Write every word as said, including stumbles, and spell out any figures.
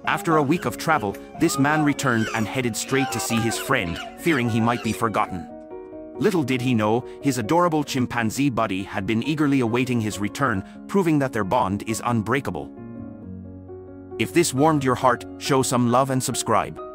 After a week of travel, this man returned and headed straight to see his friend, fearing he might be forgotten. Little did he know, his adorable chimpanzee buddy had been eagerly awaiting his return, proving that their bond is unbreakable. If this warmed your heart, show some love and subscribe.